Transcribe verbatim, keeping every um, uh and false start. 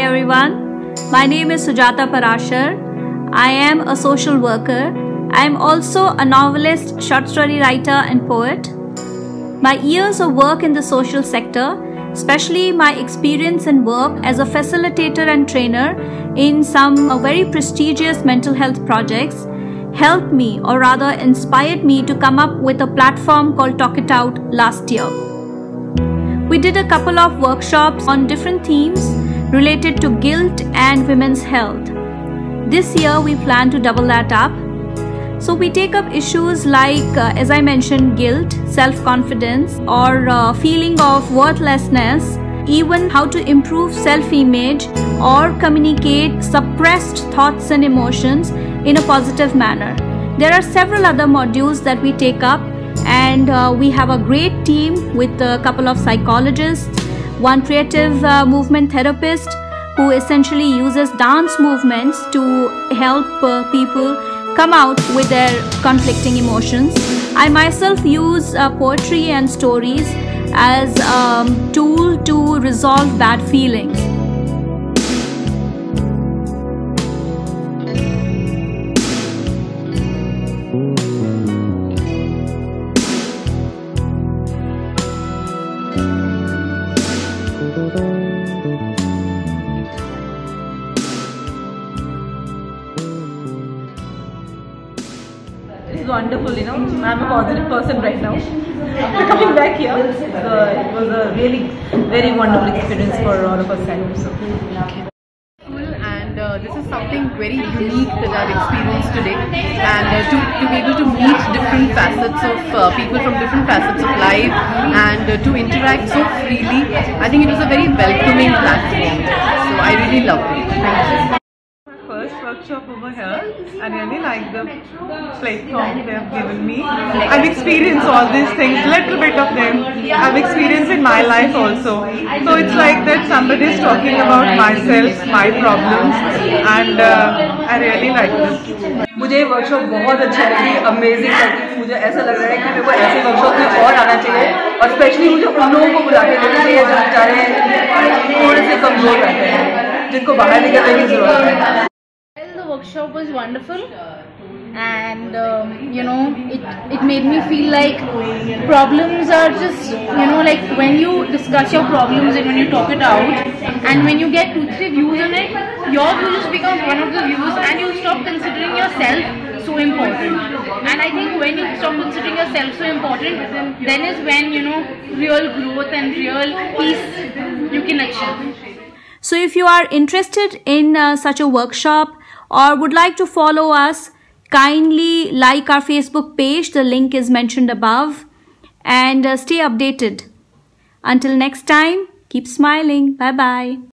everyone, my name is Sujata Parashar. I am a social worker. I am also a novelist, short story writer and poet. My years of work in the social sector, especially my experience and work as a facilitator and trainer in some very prestigious mental health projects, helped me, or rather inspired me, to come up with a platform called Talk It Out last year. We did a couple of workshops on different themes related to guilt and women's health. This year we plan to double that up. So we take up issues like, uh, as I mentioned, guilt, self-confidence, or uh, feeling of worthlessness, even how to improve self-image or communicate suppressed thoughts and emotions in a positive manner. There are several other modules that we take up, and uh, we have a great team with a couple of psychologists, one creative uh, movement therapist who essentially uses dance movements to help uh, people come out with their conflicting emotions. I myself use uh, poetry and stories as a um, tool to resolve bad feelings. It's wonderful, you know. I'm a positive person right now. After coming back here, uh, it was a really very wonderful experience for all of us. I hope so. And uh, this is something very unique that I've experienced today, and uh, to, to be able to meet different facets of uh, people from different facets of life, and uh, to interact so freely. I think it was a very welcoming platform, so I really loved it. Thank you. First workshop over here. I really like the platform they have given me. I've experienced all these things, little bit of them I've experienced in my life also. So it's like that somebody is talking about myself, my problems, and uh, I really like this. मुझे workshop बहुत अच्छा लगी, amazing लगी. मुझे ऐसा लग रहा है कि मेरे को ऐसे वर्कशॉप में और आना चाहिए, और स्पेशली मुझे उन लोगों को बुला के लेना चाहिए जो बेचारे थोड़े से कमजोर रहते हैं, जिनको बाहर निकलने की जरूरत है. The workshop was wonderful, and um, you know, it it made me feel like problems are just, you know, like when you discuss your problems and when you talk it out, and when you get two three views on it, your view just becomes one of the views, and you stop considering yourself so important. And I think when you stop considering yourself so important, then is when, you know, real growth and real peace you can achieve. So if you are interested in uh, such a workshop or would like to follow us, kindly like our Facebook page. The link is mentioned above, and uh, stay updated. Until next time, keep smiling. Bye bye.